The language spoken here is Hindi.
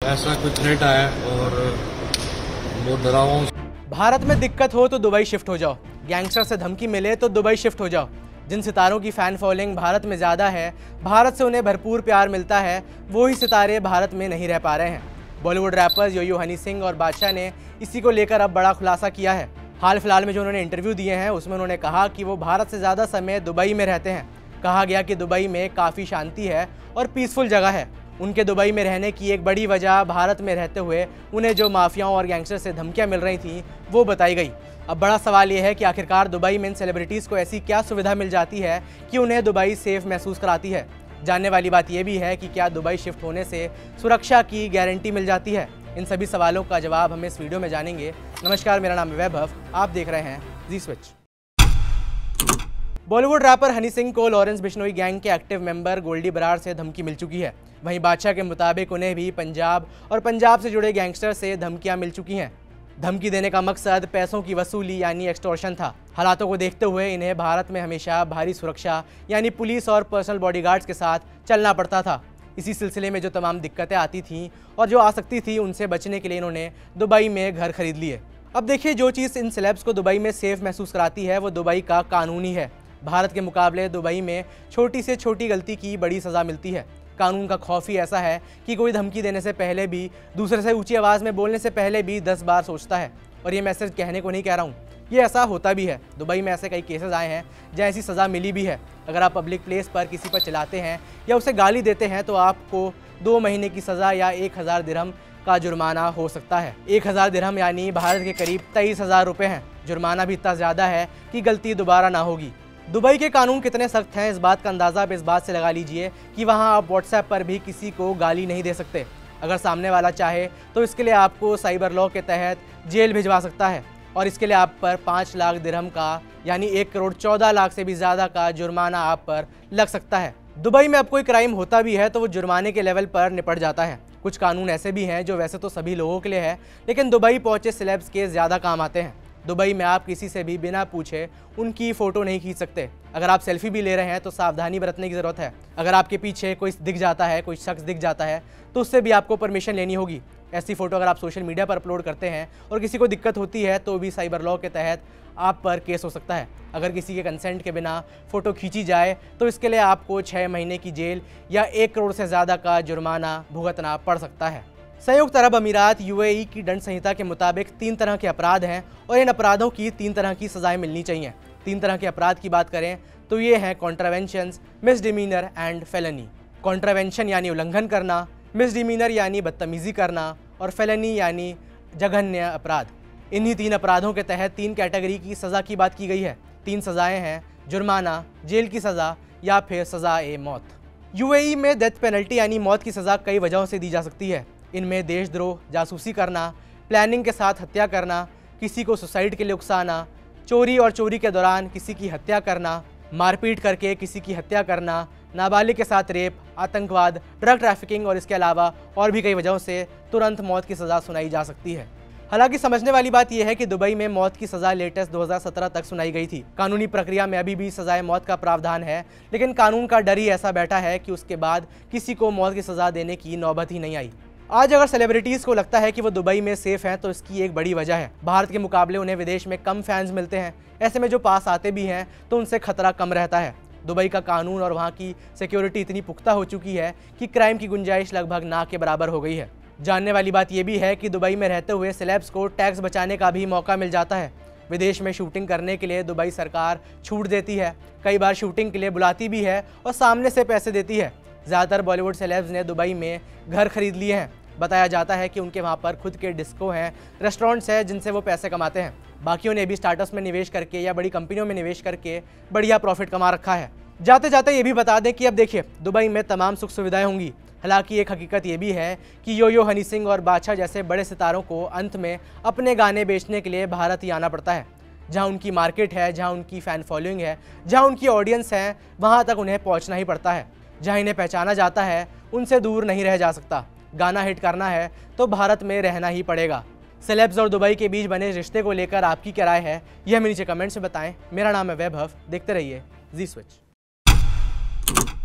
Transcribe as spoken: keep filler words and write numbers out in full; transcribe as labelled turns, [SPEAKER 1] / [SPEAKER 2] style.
[SPEAKER 1] ऐसा कोई थ्रेट आया और बहुत डरा हुआ हूँ।
[SPEAKER 2] भारत में दिक्कत हो तो दुबई शिफ्ट हो जाओ, गैंगस्टर से धमकी मिले तो दुबई शिफ्ट हो जाओ। जिन सितारों की फ़ैन फॉलोइंग भारत में ज़्यादा है, भारत से उन्हें भरपूर प्यार मिलता है, वही सितारे भारत में नहीं रह पा रहे हैं। Bollywood rappers yo yo Honey Singh और बादशाह ने इसी को लेकर अब बड़ा खुलासा किया है। हाल फिलहाल में जो उन्होंने इंटरव्यू दिए हैं उसमें उन्होंने कहा कि वो भारत से ज़्यादा समय दुबई में रहते हैं। कहा गया कि दुबई में काफ़ी शांति है और पीसफुल जगह है। उनके दुबई में रहने की एक बड़ी वजह भारत में रहते हुए उन्हें जो माफियाओं और गैंगस्टर से धमकियां मिल रही थीं वो बताई गई। अब बड़ा सवाल ये है कि आखिरकार दुबई में इन सेलिब्रिटीज़ को ऐसी क्या सुविधा मिल जाती है कि उन्हें दुबई सेफ महसूस कराती है। जानने वाली बात यह भी है कि क्या दुबई शिफ्ट होने से सुरक्षा की गारंटी मिल जाती है। इन सभी सवालों का जवाब हम इस वीडियो में जानेंगे। नमस्कार, मेरा नाम है वैभव, आप देख रहे हैं Zee switch. Bollywood rapper Honey Singh को लॉरेंस बिश्नोई गैंग के एक्टिव मेंबर गोल्डी बरार से धमकी मिल चुकी है। वहीं बादशाह के मुताबिक उन्हें भी पंजाब और पंजाब से जुड़े गैंगस्टर से धमकियां मिल चुकी हैं। धमकी देने का मकसद पैसों की वसूली यानी एक्सटॉर्शन था। हालातों को देखते हुए इन्हें भारत में हमेशा भारी सुरक्षा यानी पुलिस और पर्सनल बॉडीगार्ड्स के साथ चलना पड़ता था। इसी सिलसिले में जो तमाम दिक्कतें आती थीं और जो आ सकती थी उनसे बचने के लिए इन्होंने दुबई में घर खरीद लिए। अब देखिए, जो चीज़ इन सेलेब्स को दुबई में सेफ महसूस कराती है वो दुबई का कानून ही है। भारत के मुकाबले दुबई में छोटी से छोटी गलती की बड़ी सज़ा मिलती है। कानून का खौफ ही ऐसा है कि कोई धमकी देने से पहले भी, दूसरे से ऊंची आवाज़ में बोलने से पहले भी दस बार सोचता है। और ये मैसेज कहने को नहीं कह रहा हूँ, ये ऐसा होता भी है। दुबई में ऐसे कई केसेस आए हैं जहाँ ऐसी सज़ा मिली भी है। अगर आप पब्लिक प्लेस पर किसी पर चिल्लाते हैं या उसे गाली देते हैं तो आपको दो महीने की सज़ा या एक हज़ार दिरहम का जुर्माना हो सकता है। एक हज़ार दिरहम यानी भारत के करीब तेईस हज़ार रुपये हैं। जुर्माना भी इतना ज़्यादा है कि गलती दोबारा ना होगी। दुबई के कानून कितने सख्त हैं इस बात का अंदाज़ा आप इस बात से लगा लीजिए कि वहां आप व्हाट्सएप पर भी किसी को गाली नहीं दे सकते। अगर सामने वाला चाहे तो इसके लिए आपको साइबर लॉ के तहत जेल भिजवा सकता है और इसके लिए आप पर पाँच लाख दिरहम का यानी एक करोड़ चौदह लाख से भी ज़्यादा का जुर्माना आप पर लग सकता है। दुबई में अब कोई क्राइम होता भी है तो वो जुर्माने के लेवल पर निपट जाता है। कुछ कानून ऐसे भी हैं जो वैसे तो सभी लोगों के लिए है, लेकिन दुबई पहुँचे सेलेब्स के ज़्यादा काम आते हैं। दुबई में आप किसी से भी बिना पूछे उनकी फ़ोटो नहीं खींच सकते। अगर आप सेल्फी भी ले रहे हैं तो सावधानी बरतने की ज़रूरत है। अगर आपके पीछे कोई दिख जाता है, कोई शख्स दिख जाता है तो उससे भी आपको परमिशन लेनी होगी। ऐसी फ़ोटो अगर आप सोशल मीडिया पर अपलोड करते हैं और किसी को दिक्कत होती है तो भी साइबर लॉ के तहत आप पर केस हो सकता है। अगर किसी के कंसेंट के बिना फ़ोटो खींची जाए तो इसके लिए आपको छः महीने की जेल या एक करोड़ से ज़्यादा का जुर्माना भुगतना पड़ सकता है। संयुक्त अरब अमीरात यूएई की दंड संहिता के मुताबिक तीन तरह के अपराध हैं और इन अपराधों की तीन तरह की सजाएं मिलनी चाहिए। तीन तरह के अपराध की बात करें तो ये हैं contraventions, misdemeanour and felony. Contravention यानी उल्लंघन करना, मिसडिमीनर यानी बदतमीज़ी करना और फेलनी यानी जघन्य अपराध। इन्हीं तीन अपराधों के तहत तीन कैटेगरी की सज़ा की बात की गई है। तीन सज़ाएँ हैं जुर्माना, जेल की सज़ा या फिर सज़ा-ए मौत। यूएई में डेथ पेनल्टी यानी मौत की सज़ा कई वजहों से दी जा सकती है। इनमें देशद्रोह, जासूसी करना, प्लानिंग के साथ हत्या करना, किसी को सुसाइड के लिए उकसाना, चोरी और चोरी के दौरान किसी की हत्या करना, मारपीट करके किसी की हत्या करना, नाबालिग के साथ रेप, आतंकवाद, ड्रग ट्रैफिकिंग और इसके अलावा और भी कई वजहों से तुरंत मौत की सज़ा सुनाई जा सकती है। हालांकि समझने वाली बात यह है कि दुबई में मौत की सज़ा लेटेस्ट दो हज़ार सत्रह तक सुनाई गई थी। कानूनी प्रक्रिया में अभी भी सज़ाए मौत का प्रावधान है, लेकिन कानून का डर ही ऐसा बैठा है कि उसके बाद किसी को मौत की सज़ा देने की नौबत ही नहीं आई। आज अगर सेलिब्रिटीज़ को लगता है कि वो दुबई में सेफ हैं तो इसकी एक बड़ी वजह है भारत के मुकाबले उन्हें विदेश में कम फैंस मिलते हैं। ऐसे में जो पास आते भी हैं तो उनसे खतरा कम रहता है। दुबई का कानून और वहाँ की सिक्योरिटी इतनी पुख्ता हो चुकी है कि क्राइम की गुंजाइश लगभग ना के बराबर हो गई है। जानने वाली बात यह भी है कि दुबई में रहते हुए सेलेब्स को टैक्स बचाने का भी मौका मिल जाता है। विदेश में शूटिंग करने के लिए दुबई सरकार छूट देती है, कई बार शूटिंग के लिए बुलाती भी है और सामने से पैसे देती है। ज़्यादातर बॉलीवुड सेलेब्स ने दुबई में घर खरीद लिए हैं। बताया जाता है कि उनके वहाँ पर खुद के डिस्को हैं, रेस्टोरेंट्स हैं जिनसे वो पैसे कमाते हैं। बाकियों ने भी स्टार्टअप्स में निवेश करके या बड़ी कंपनियों में निवेश करके बढ़िया प्रॉफिट कमा रखा है। जाते जाते ये भी बता दें कि अब देखिए, दुबई में तमाम सुख सुविधाएं होंगी। हालांकि एक हकीकत ये भी है कि यो यो हनी सिंह और बादशाह जैसे बड़े सितारों को अंत में अपने गाने बेचने के लिए भारत ही आना पड़ता है। जहाँ उनकी मार्केट है, जहाँ उनकी फ़ैन फॉलोइंग है, जहाँ उनकी ऑडियंस है, वहाँ तक उन्हें पहुँचना ही पड़ता है। जहाँ इन्हें पहचाना जाता है उनसे दूर नहीं रह जा सकता। गाना हिट करना है तो भारत में रहना ही पड़ेगा। सेलेब्स और दुबई के बीच बने रिश्ते को लेकर आपकी क्या राय है, यह हमें नीचे कमेंट्स में बताएं। मेरा नाम है वैभव, देखते रहिए जी स्विच।